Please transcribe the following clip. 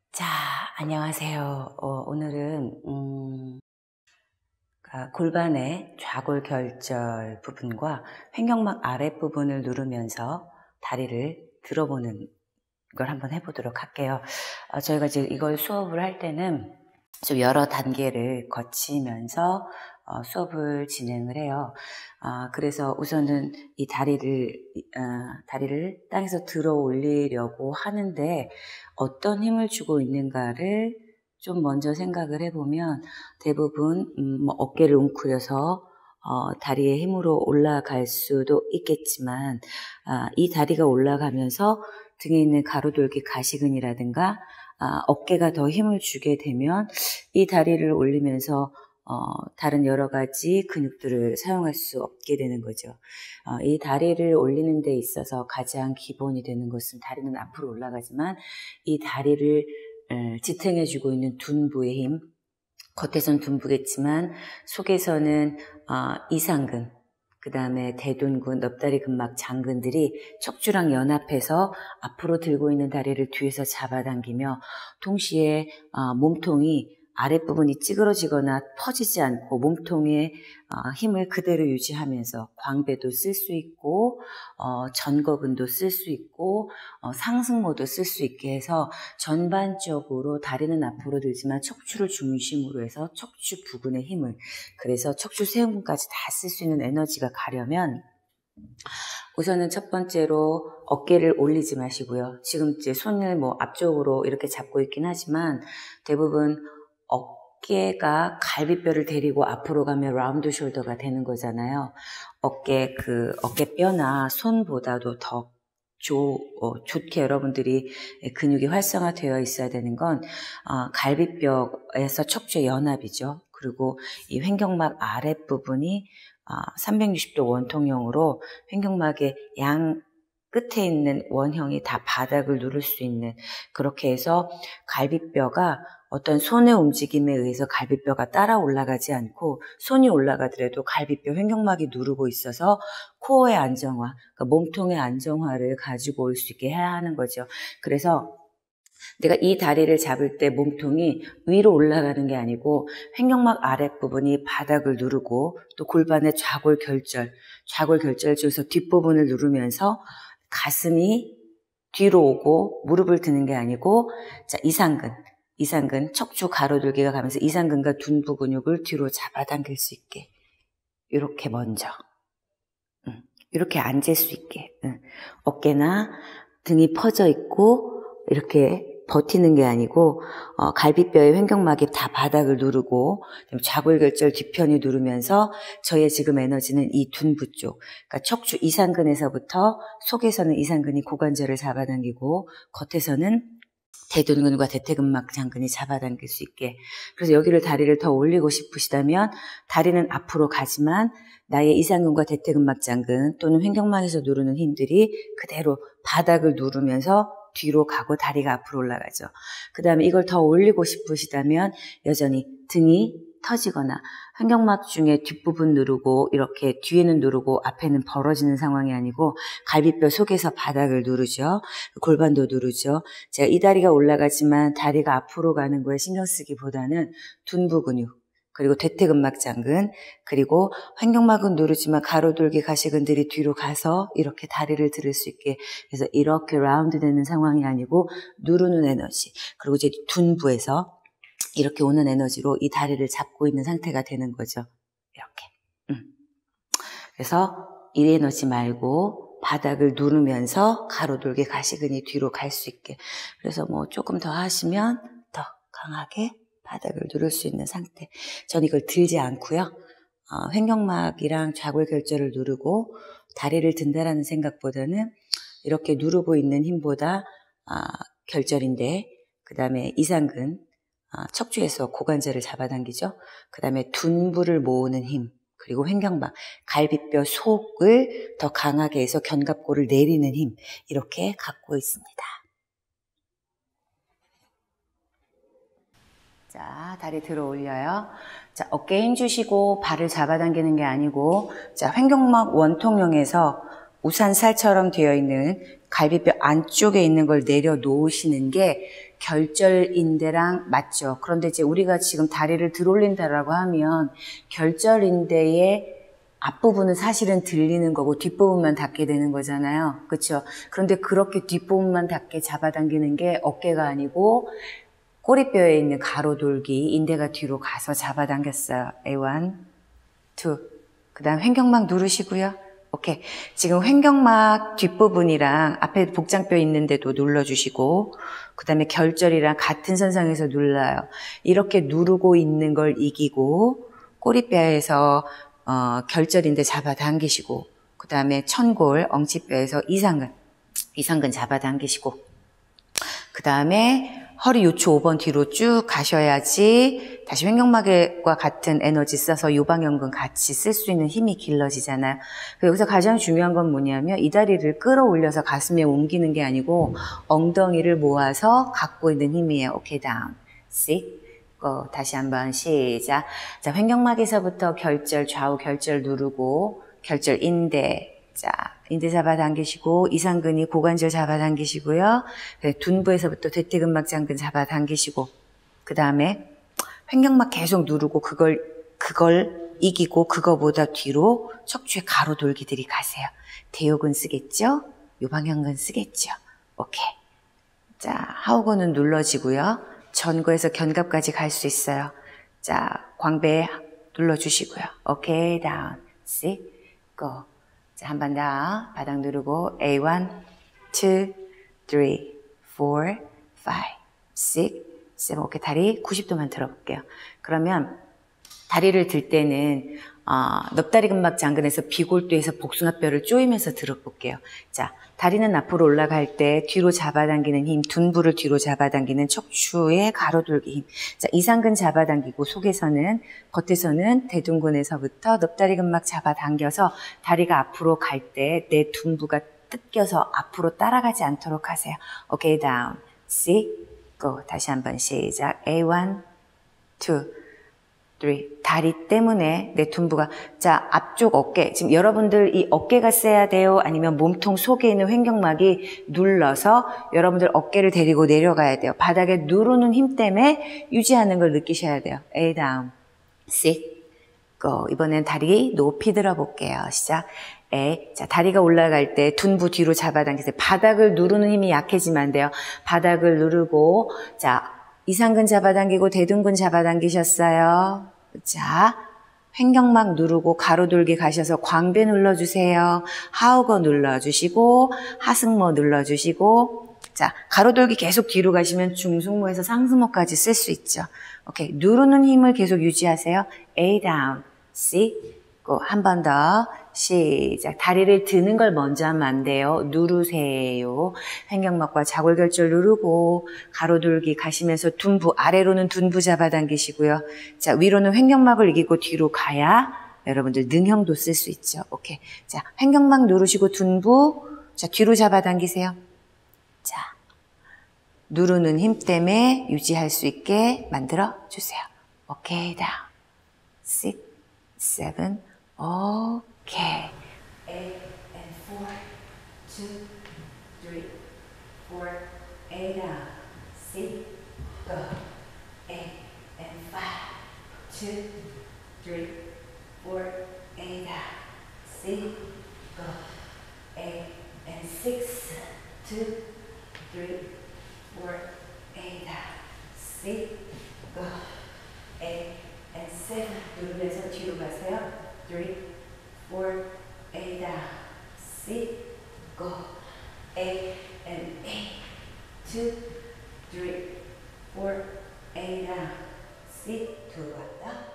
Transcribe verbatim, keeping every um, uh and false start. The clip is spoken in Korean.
자, 안녕하세요. 어, 오늘은 음, 아, 골반의 좌골결절 부분과 횡격막 아랫부분을 누르면서 다리를 들어보는 걸 한번 해보도록 할게요. 어, 저희가 지금 이걸 수업을 할 때는 좀 여러 단계를 거치면서 어, 수업을 진행을 해요. 아, 그래서 우선은 이 다리를 어, 다리를 땅에서 들어 올리려고 하는데 어떤 힘을 주고 있는가를 좀 먼저 생각을 해보면 대부분 음, 뭐 어깨를 웅크려서 어, 다리의 힘으로 올라갈 수도 있겠지만 아, 이 다리가 올라가면서 등에 있는 가로돌기 가시근이라든가 아, 어깨가 더 힘을 주게 되면 이 다리를 올리면서 어, 다른 여러 가지 근육들을 사용할 수 없게 되는 거죠. 어, 이 다리를 올리는 데 있어서 가장 기본이 되는 것은 다리는 앞으로 올라가지만 이 다리를 에, 지탱해주고 있는 둔부의 힘, 겉에선 둔부겠지만 속에서는 어, 이상근, 그 다음에 대둔근, 넙다리 근막 장근들이 척추랑 연합해서 앞으로 들고 있는 다리를 뒤에서 잡아당기며 동시에 어, 몸통이 아랫부분이 찌그러지거나 퍼지지 않고 몸통의 어, 힘을 그대로 유지하면서 광배도 쓸 수 있고 어, 전거근도 쓸 수 있고 어, 상승모도 쓸 수 있게 해서 전반적으로 다리는 앞으로 들지만 척추를 중심으로 해서 척추 부근의 힘을, 그래서 척추 세운근까지 다 쓸 수 있는 에너지가 가려면 우선은 첫 번째로 어깨를 올리지 마시고요. 지금 이제 손을 뭐 앞쪽으로 이렇게 잡고 있긴 하지만 대부분 어깨가 갈비뼈를 데리고 앞으로 가면 라운드 숄더가 되는 거잖아요. 어깨 그 어깨뼈나 손보다도 더 조, 어, 좋게 여러분들이 근육이 활성화되어 있어야 되는 건 어, 갈비뼈에서 척추의 연합이죠. 그리고 이 횡격막 아랫부분이 어, 삼백육십 도 원통형으로 횡격막의 양 끝에 있는 원형이 다 바닥을 누를 수 있는, 그렇게 해서 갈비뼈가 어떤 손의 움직임에 의해서 갈비뼈가 따라 올라가지 않고 손이 올라가더라도 갈비뼈 횡격막이 누르고 있어서 코어의 안정화, 그러니까 몸통의 안정화를 가지고 올 수 있게 해야 하는 거죠. 그래서 내가 이 다리를 잡을 때 몸통이 위로 올라가는 게 아니고 횡격막 아랫부분이 바닥을 누르고 또 골반의 좌골결절, 좌골결절 중에서 뒷부분을 누르면서 가슴이 뒤로 오고 무릎을 드는 게 아니고 자 이상근, 이상근, 척추 가로돌기가 가면서 이상근과 둔부 근육을 뒤로 잡아당길 수 있게 이렇게 먼저 응. 이렇게 앉을 수 있게 응. 어깨나 등이 퍼져 있고 이렇게 버티는 게 아니고 어, 갈비뼈의 횡격막이 다 바닥을 누르고 좌골결절 뒤편이 누르면서 저의 지금 에너지는 이 둔부 쪽, 그러니까 척추 이상근에서부터 속에서는 이상근이 고관절을 잡아당기고 겉에서는 대둔근과 대퇴근막 장근이 잡아당길 수 있게. 그래서 여기를 다리를 더 올리고 싶으시다면 다리는 앞으로 가지만 나의 이상근과 대퇴근막 장근 또는 횡격막에서 누르는 힘들이 그대로 바닥을 누르면서 뒤로 가고 다리가 앞으로 올라가죠. 그 다음에 이걸 더 올리고 싶으시다면 여전히 등이 터지거나 횡격막 중에 뒷부분 누르고 이렇게 뒤에는 누르고 앞에는 벌어지는 상황이 아니고 갈비뼈 속에서 바닥을 누르죠. 골반도 누르죠. 제가 이 다리가 올라가지만 다리가 앞으로 가는 거에 신경 쓰기보다는 둔부 근육, 그리고 대퇴근막 장근, 그리고 횡격막은 누르지만 가로돌기 가시근들이 뒤로 가서 이렇게 다리를 들을 수 있게, 그래서 이렇게 라운드 되는 상황이 아니고 누르는 에너지, 그리고 이제 둔부에서 이렇게 오는 에너지로 이 다리를 잡고 있는 상태가 되는 거죠. 이렇게. 음. 그래서 이 에너지 말고 바닥을 누르면서 가로돌기 가시근이 뒤로 갈 수 있게. 그래서 뭐 조금 더 하시면 더 강하게 바닥을 누를 수 있는 상태. 전 이걸 들지 않고요. 어, 횡격막이랑 좌골결절을 누르고 다리를 든다라는 생각보다는 이렇게 누르고 있는 힘보다 어, 결절인데 그 다음에 이상근, 어, 척추에서 고관절을 잡아당기죠. 그 다음에 둔부를 모으는 힘, 그리고 횡격막, 갈비뼈 속을 더 강하게 해서 견갑골을 내리는 힘, 이렇게 갖고 있습니다. 자, 다리 들어 올려요. 자, 어깨 힘 주시고 발을 잡아당기는 게 아니고, 자, 횡격막 원통형에서 우산살처럼 되어 있는 갈비뼈 안쪽에 있는 걸 내려놓으시는 게 결절인대랑 맞죠. 그런데 이제 우리가 지금 다리를 들어올린다라고 하면 결절인대의 앞부분은 사실은 들리는 거고 뒷부분만 닿게 되는 거잖아요. 그렇죠? 그런데 그렇게 뒷부분만 닿게 잡아당기는 게 어깨가 아니고 꼬리뼈에 있는 가로돌기, 인대가 뒤로 가서 잡아당겼어요. 에이 원, 투. 그 다음 횡격막 누르시고요. 오케이. 지금 횡격막 뒷부분이랑 앞에 복장뼈 있는데도 눌러주시고, 그 다음에 결절이랑 같은 선상에서 눌러요. 이렇게 누르고 있는 걸 이기고, 꼬리뼈에서 어, 결절인데 잡아당기시고, 그 다음에 천골, 엉치뼈에서 이상근, 이상근 잡아당기시고, 그 다음에 허리 요추 오 번 뒤로 쭉 가셔야지 다시 횡격막과 같은 에너지 써서 요방연근 같이 쓸 수 있는 힘이 길러지잖아요. 여기서 가장 중요한 건 뭐냐면 이 다리를 끌어올려서 가슴에 옮기는 게 아니고 엉덩이를 모아서 갖고 있는 힘이에요. 오케이, 다운. sit. 고. 다시 한번 시작. 자, 횡격막에서부터 결절, 좌우 결절 누르고 결절 인대. 자, 인대 잡아당기시고 이상근이 고관절 잡아당기시고요. 둔부에서부터 대퇴근막 장근 잡아당기시고 그 다음에 횡격막 계속 누르고 그걸 그걸 이기고 그거보다 뒤로 척추의 가로 돌기들이 가세요. 대요근 쓰겠죠? 요방연근 쓰겠죠? 오케이. 자, 하우건은 눌러지고요. 전거에서 견갑까지 갈 수 있어요. 자, 광배 눌러주시고요. 오케이, 다운. sit, go. 자, 한 번 더 바닥 누르고 에이 원, 투, 쓰리, 포, 파이브, 식스, 세븐. 오케이, 다리 구십 도만 들어볼게요. 그러면 다리를 들 때는 어, 넙다리 근막 장근에서 비골두에서 복숭아뼈를 조이면서 들어볼게요. 자, 다리는 앞으로 올라갈 때 뒤로 잡아당기는 힘, 둔부를 뒤로 잡아당기는 척추의 가로돌기 힘. 자, 이상근 잡아당기고 속에서는, 겉에서는 대둔근에서부터 넙다리 근막 잡아당겨서 다리가 앞으로 갈 때 내 둔부가 뜯겨서 앞으로 따라가지 않도록 하세요. 오케이, 다운. sit, go. 다시 한번 시작. 에이 원, 투, 쓰리. 다리 때문에 내 둔부가, 자, 앞쪽 어깨, 지금 여러분들 이 어깨가 세야 돼요? 아니면 몸통 속에 있는 횡격막이 눌러서 여러분들 어깨를 데리고 내려가야 돼요. 바닥에 누르는 힘 때문에 유지하는 걸 느끼셔야 돼요. A 다운, sit, go. 이번엔 다리 높이 들어볼게요. 시작. A. 자, 다리가 올라갈 때 둔부 뒤로 잡아당기세요. 바닥을 누르는 힘이 약해지면 안 돼요. 바닥을 누르고, 자, 이상근 잡아당기고 대둔근 잡아당기셨어요. 자, 횡격막 누르고 가로돌기 가셔서 광배 눌러주세요. 하우거 눌러주시고 하승모 눌러주시고 자, 가로돌기 계속 뒤로 가시면 중승모에서 상승모까지 쓸 수 있죠. 오케이, 누르는 힘을 계속 유지하세요. A down, C, go. 한 번 더 시작. 다리를 드는 걸 먼저 하면 안 돼요. 누르세요. 횡격막과 좌골결절 누르고 가로돌기 가시면서 둔부, 아래로는 둔부 잡아당기시고요. 자, 위로는 횡격막을 이기고 뒤로 가야 여러분들 능형도 쓸 수 있죠. 오케이. 자, 횡격막 누르시고 둔부, 자, 뒤로 잡아당기세요. 자, 누르는 힘 때문에 유지할 수 있게 만들어 주세요. 오케이, 다운. six, seven, 오케이. eight and four, two, three, four, eight down. six, go. eight and five, two, three, four, eight down. six, go. eight and six, two, three, four, eight down. six, go. eight and seven. 누르면서 뒤로 가세요. three, four, eight down. six, go. eight and eight. two, three, four, eight down. six, 두 번 더.